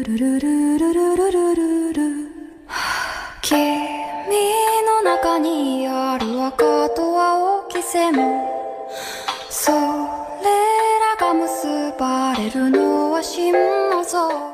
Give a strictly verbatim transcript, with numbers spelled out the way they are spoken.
君の中にある赤と青き線、それらが結ばれるのは心の像。